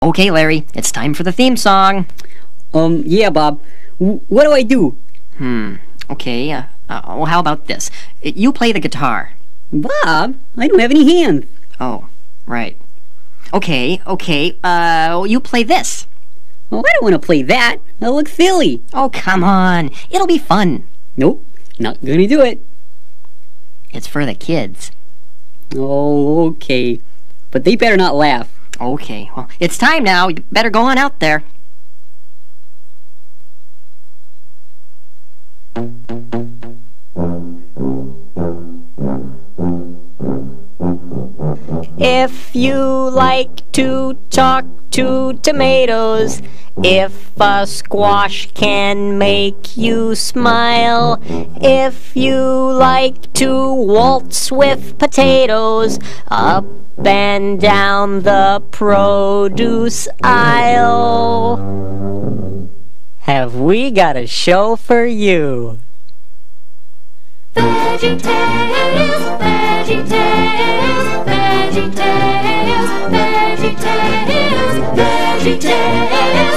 Okay, Larry, it's time for the theme song. Yeah, Bob. What do I do? Okay, well, how about this? You play the guitar. Bob, I don't have any hands. Oh, right. Okay, you play this. Well, I don't want to play that. That looks silly. Oh, come on. It'll be fun. Nope, not gonna do it. It's for the kids. Oh, okay. But they better not laugh. Okay, well, it's time now. You better go on out there. If you like to talk to tomatoes, if a squash can make you smile, if you like to waltz with potatoes, up and down the produce aisle, have we got a show for you? VeggieTales, VeggieTales, VeggieTales, VeggieTales, VeggieTales,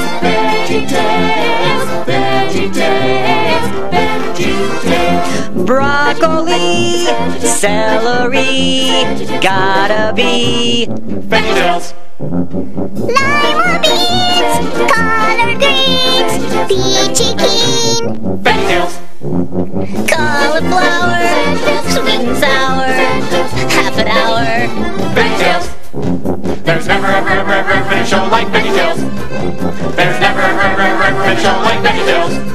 VeggieTales, VeggieTales. Broccoli, celery, gotta be VeggieTales. Lima beans, collard greens, peachy keen, VeggieTales. cauliflower, sweet and sour, half an hour. VeggieTales. There's never ever been a show like VeggieTales. There's never ever been a show like VeggieTales.